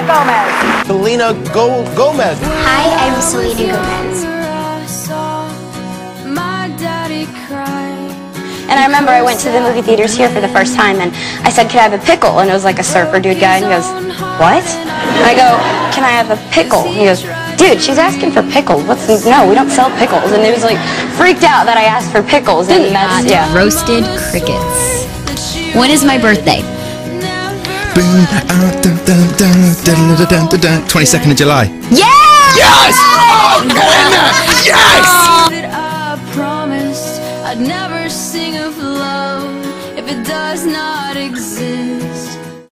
Gomez. Selena Gomez. Hi, I'm Selena Gomez. And I remember I went to the movie theaters here for the first time, and I said, "Can I have a pickle?" And it was like a surfer dude guy, and he goes, "What?" And I go, "Can I have a pickle?" And he goes, "Dude, she's asking for pickles. No, we don't sell pickles." And he was like freaked out that I asked for pickles. And that's, yeah. Roasted crickets. When is my birthday? 22nd of July. Yeah! Yes! Oh, get in there! Yes! I promised I'd never sing of love if it does not exist.